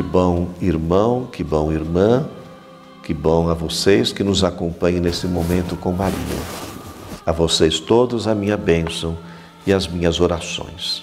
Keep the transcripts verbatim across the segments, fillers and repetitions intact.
bom irmão, que bom irmã, que bom a vocês que nos acompanham nesse momento com Maria. A vocês todos a minha bênção e as minhas orações.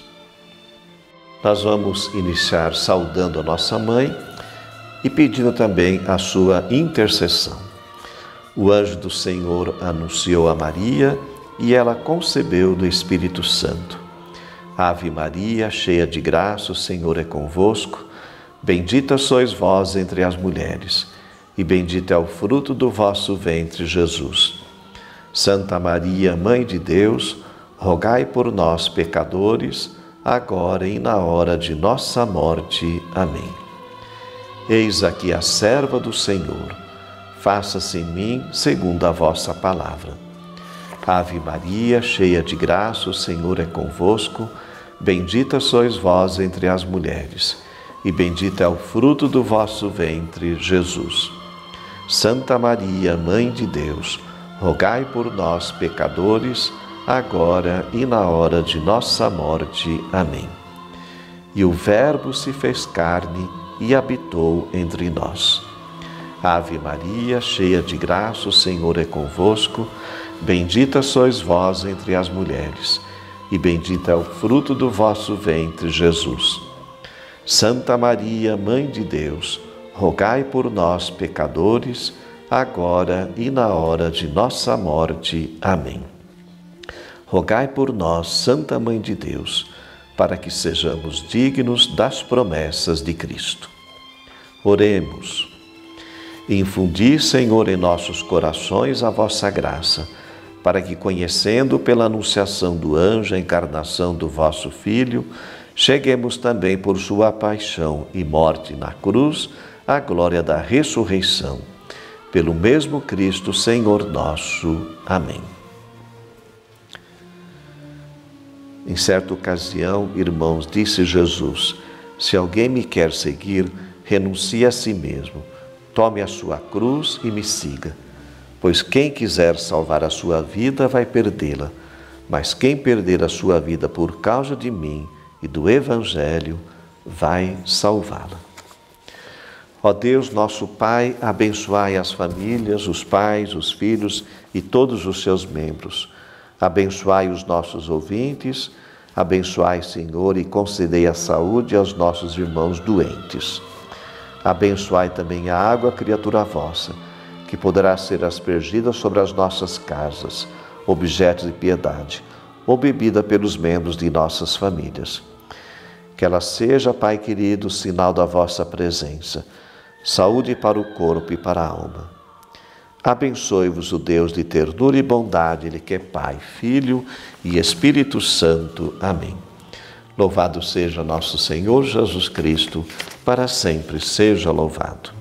Nós vamos iniciar saudando a nossa mãe e pedindo também a sua intercessão. O anjo do Senhor anunciou a Maria e ela concebeu do Espírito Santo. Ave Maria, cheia de graça, o Senhor é convosco. Bendita sois vós entre as mulheres, e bendito é o fruto do vosso ventre, Jesus. Santa Maria, Mãe de Deus, rogai por nós, pecadores, agora e na hora de nossa morte. Amém. Eis aqui a serva do Senhor. Faça-se em mim segundo a vossa palavra. Ave Maria, cheia de graça, o Senhor é convosco. Bendita sois vós entre as mulheres, e bendito é o fruto do vosso ventre, Jesus. Santa Maria, Mãe de Deus, rogai por nós, pecadores, agora e na hora de nossa morte. Amém. E o Verbo se fez carne e habitou entre nós. Ave Maria, cheia de graça, o Senhor é convosco. Bendita sois vós entre as mulheres, e bendito é o fruto do vosso ventre, Jesus. Santa Maria, Mãe de Deus, rogai por nós, pecadores, agora e na hora de nossa morte. Amém. Rogai por nós, Santa Mãe de Deus, para que sejamos dignos das promessas de Cristo. Oremos. Infundi, Senhor, em nossos corações a vossa graça, para que, conhecendo pela anunciação do anjo a encarnação do vosso Filho, cheguemos também por sua paixão e morte na cruz à glória da ressurreição. Pelo mesmo Cristo, Senhor nosso. Amém. Em certa ocasião, irmãos, disse Jesus: se alguém me quer seguir, renuncie a si mesmo, tome a sua cruz e me siga. Pois quem quiser salvar a sua vida vai perdê-la, mas quem perder a sua vida por causa de mim e do Evangelho vai salvá-la. Ó Deus, nosso Pai, abençoai as famílias, os pais, os filhos e todos os seus membros. Abençoai os nossos ouvintes, abençoai, Senhor, e concedei a saúde aos nossos irmãos doentes. Abençoai também a água, criatura vossa, que poderá ser aspergida sobre as nossas casas, objetos de piedade, ou bebida pelos membros de nossas famílias. Que ela seja, Pai querido, sinal da vossa presença, saúde para o corpo e para a alma. Abençoe-vos o Deus de ternura e bondade, Ele que é Pai, Filho e Espírito Santo. Amém. Louvado seja nosso Senhor Jesus Cristo, para sempre seja louvado.